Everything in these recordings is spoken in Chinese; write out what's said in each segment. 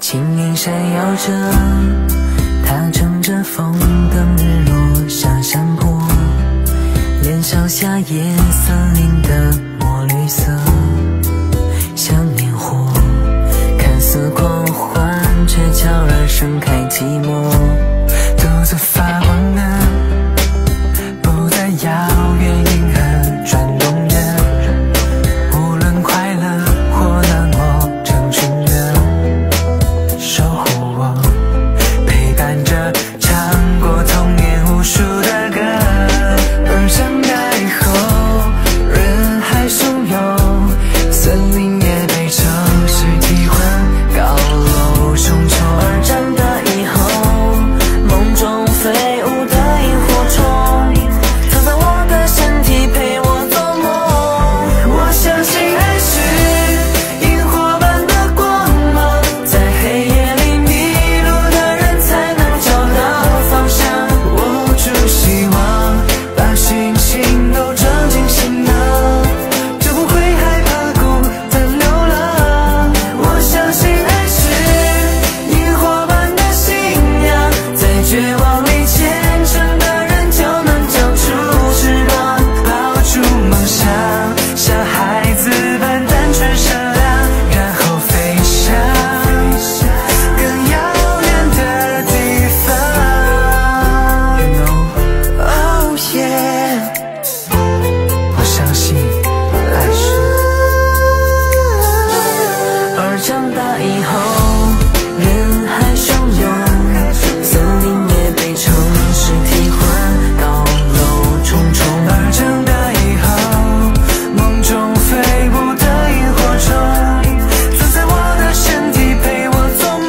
轻盈闪耀着，它乘着风等日落下山坡，连烧下夜森林的墨绿色，像年火，看似狂欢，却悄然盛开寂寞。独自发光的，不再遥远银河转动着，无论快乐或冷漠，成群的守护我，陪伴着，唱过童年无数的歌。而长大以后，人海汹涌，森林也被城市替换，高楼重重。而长大以后，梦中飞舞的萤火虫，藏在我的身体陪我做梦。我相信爱是萤火般的光芒，在黑夜里迷路的人才能找到方向。握住希望，把心情都装进行囊，就不会害怕孤单流浪。我相信爱是萤火般的信仰，在绝望里虔诚的人就能长出翅膀，抱住梦想，像孩子般单纯善良，然后飞翔更遥远的地方。Oh yeah， 我相信爱是。而长大以后，人海汹涌，森林也被城市替换，高楼重重。而长大以后，梦中飞舞的萤火虫，藏在我的身体陪我做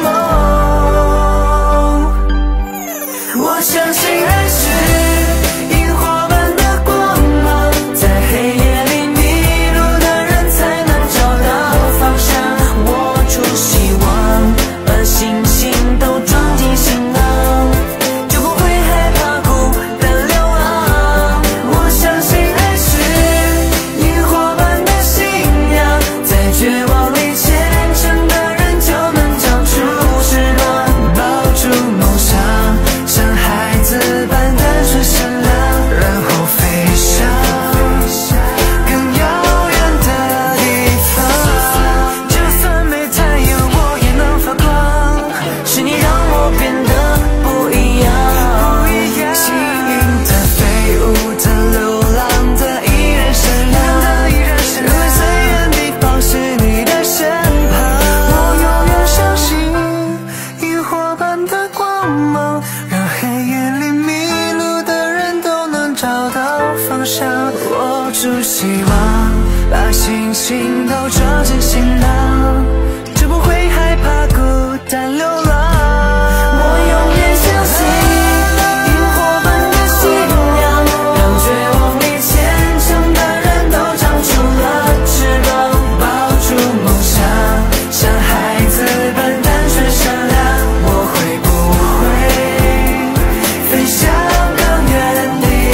梦。我相信爱是萤火般的光芒，在黑夜里迷路的人才能找到方向。握住希望，把心情都装进行囊，就不会害怕孤单流浪。我相信爱是萤火般的信仰，在绝望里虔诚的人就能长出翅膀，抱住梦想，像孩子般单纯善良，然后飞翔更遥远的地方。就算没太阳，我也能发光，是你让我变得不一样。幸运的、飞舞的、流浪的，依然善良，因为最远地方是你的身旁。我永远相信萤火般的光芒，让黑夜里迷路的人都能找到方向。握住希望，把心情都装进行囊，就不会害怕孤单流浪。我永远相信萤火般的信仰，让绝望里虔诚的人都长出了翅膀，抱住梦想，像孩子般单纯善良。我会不会飞向更远地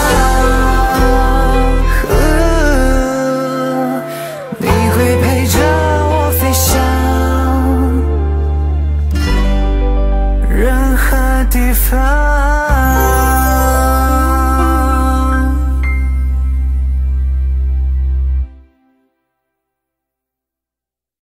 方？你会陪着我飞向任何地方。